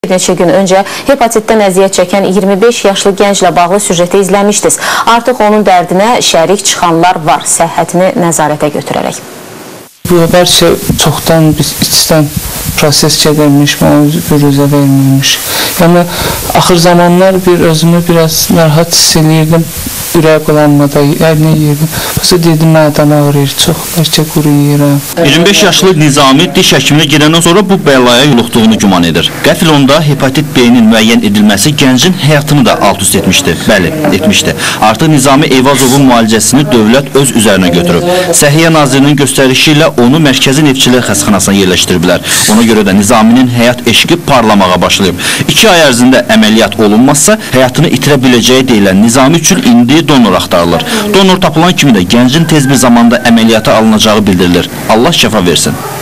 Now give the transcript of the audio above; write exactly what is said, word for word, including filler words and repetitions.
bir neçə gün öncə hepatitdən əziyyət çəkən iyirmi beş yaşlı gənclə bağlı süjeti izləmişdiniz. Artıq onun dərdinə şərik çıxanlar var, səhhətini nəzarətə götürərək. Bu bəlkə çoxdan biz içdən proses gedilmiş, büruzə verilmiş. Yəni, axır zamanlar bir özümü biraz narahat hiss edirdim. Ürək bulanmada, əlinə yiyirdim. Bəsə dedim, mədən ağrıyır, çox bəlkə quru yiyirəm. iyirmi beş yaşlı Nizami diş həkiminə gedəndən sonra bu bəlaya yoluxduğunu güman edir. Qəfil onda hepatit B-nin müəyyən edilməsi gəncin həyatını da alt üst etmişdi. Bəli, etmişdi. Artıq Nizami Eyvazovun müalicəsini dövlət öz üzərinə götürüb. Səhiyyə Nazirinin göstərişi ilə onu Mərkəzi Neftçilər Xəstəxanasına yerləşdiriblər. Ona görə də Nizaminin həyat eşqi parlamağa başlayıb. İki ay ərzində əməliyyat olunmazsa, həyatını itirə biləcəyi deyilən Nizami üçün indi donor axtarılır. Donor tapılan kimi də gəncin tez bir zamanda əməliyyata alınacağı bildirilir. Allah şəfa versin.